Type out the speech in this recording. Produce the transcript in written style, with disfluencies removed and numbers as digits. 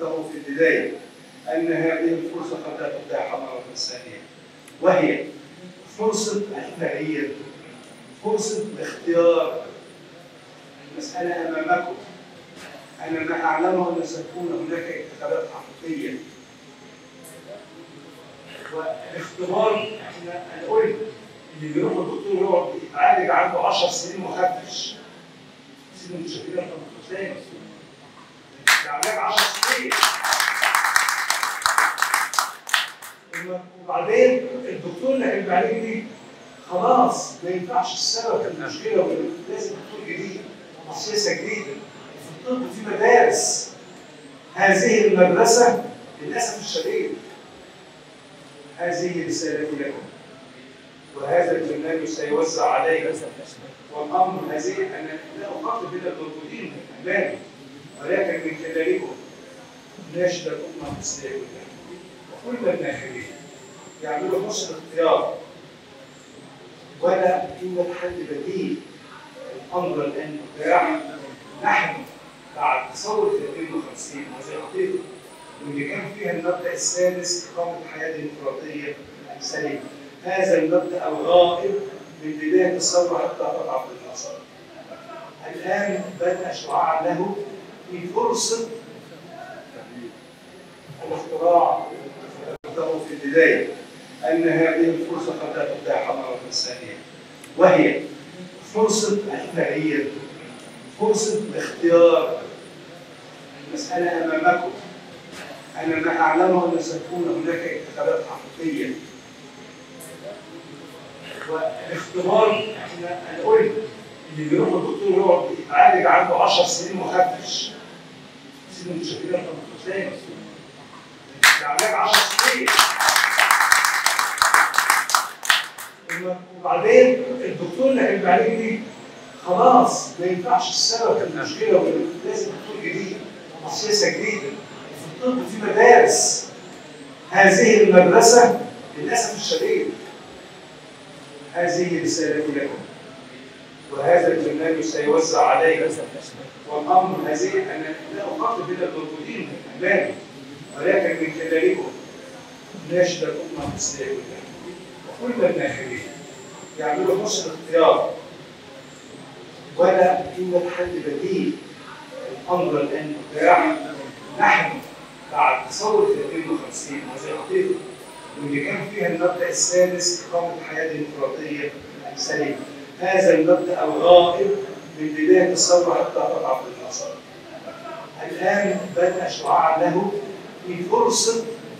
ذكرته في البداية أن هذه الفرصة قد لا تتاح مرة ثانية، وهي فرصة التغيير، فرصة الاختيار. المسألة أمامكم. أنا ما أعلمه أن ستكون هناك انتخابات حقيقية، والاختبار أنا قلت اللي بيروح الدكتور يقعد يتعالج عنده 10 سنين ما خدش. سنين مش كده تاني. العلاج 10 سنين. وبعدين الدكتور اللي هيبقى عليه جديد خلاص ما ينفعش السبب المشكله، لازم دكتور جديد ومؤسسه جديده. في الطب في مدارس. هذه المدرسه للاسف الشديد هذه رسالتي لكم، وهذا البرنامج سيوزع عليكم. والامر هذه انا لا اخاطب الا الموجودين امامي، ولكن من خلالكم ناشد الامه المصريه وكل الناخبين يعملوا حسن اختيار، ولا يوجد حل بديل. الامر الان متاح. نحن بعد ثوره 52 وزي واللي كان فيها المبدا السادس اقامه حياه ديمقراطيه سليمه. هذا المبدا الغائب من بدايه الثوره حتى تضعف النصر. الان بدا شعاع له في فرصه الاختراع. ذكرته في البدايه ان هذه الفرصه قد لا تتاح مره ثانيه، وهي فرصه التغيير، فرصه الاختيار. المساله امامكم. أنا ما أعلمه أن ستكون هناك انتخابات حقيقية، والاختبار أنا قلت اللي بيروح الدكتور يقعد يتعالج عنده 10 سنين ما خدش. سنين مش كده تاني. العلاج 10 سنين. وبعدين الدكتور اللي هيبقى عليه جديد خلاص ما ينفعش السبب المشكله، لازم دكتور جديد ومؤسسه جديده. في الطب في مدارس. هذه المدرسه للاسف الشديد هذه رسالتي لكم، وهذا البرنامج سيوزع عليكم. والامر هذه انا لا اخاطب الا الموجودين امامي، ولكن من خلالكم ناشد الامه المصريه وكل الناخبين يعملوا حسن اختيار، ولا يوجد حل بديل. الامر الان متاح. نحن بعد ثوره 52 وزي واللي كان فيها المبدا السادس اقامه حياه ديمقراطيه سليمه. هذا المبدا الغائب من بدايه الثوره حتى تضعف النصر. الان بدا شعاع له في فرصه